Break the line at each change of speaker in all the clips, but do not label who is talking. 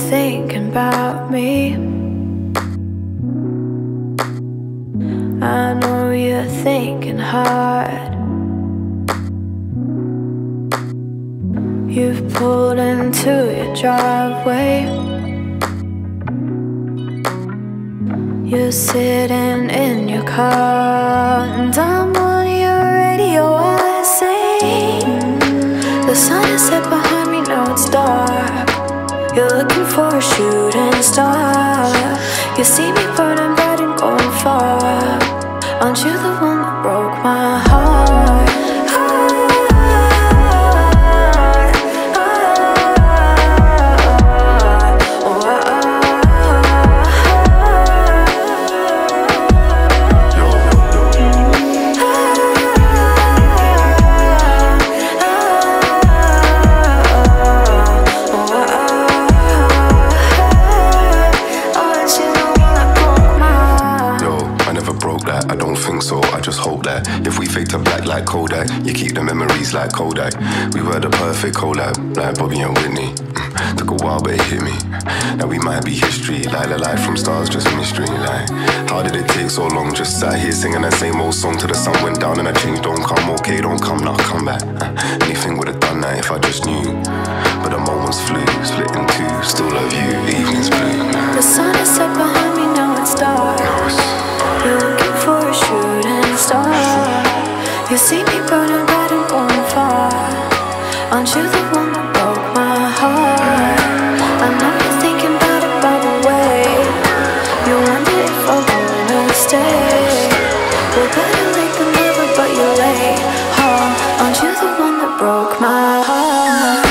thinking about me. I know you're thinking hard. You've pulled into your driveway. You're sitting in your car, and I'm on your radio. I say the sun is set behind me, now it's dark. You're looking for a shooting star. You see me burning bright and going far. Aren't you the one that broke my heart?
If we fade to black like Kodak, you keep the memories like Kodak. We were the perfect collab, like Bobby and Whitney. Took a while but it hit me. Now we might be history, like the light from stars, just mystery. Like, how did it take so long? Just sat here singing that same old song till the sun went down and I changed. Don't come, okay, don't come, now come back. Anything would've done that if I just knew. But the moments flew, split in two. Still love you, the evening's blue.
The sun is set behind me, now it's dark. You're looking for a shooting star. You see me burning bright and going far. Aren't you the one that broke my heart? I know you're thinking about it by the way. You wonder if I wanna stay. We're better late than never, but you're late. Huh? Aren't you the one that broke my heart?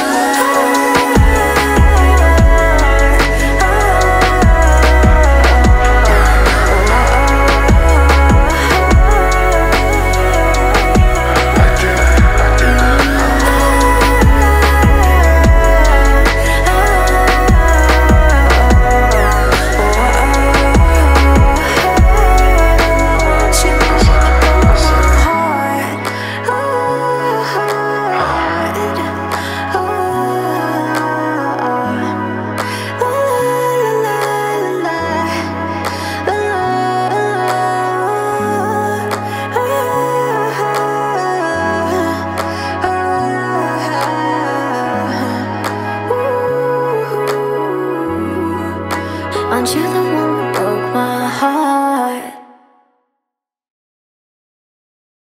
Aren't you the one that broke my heart?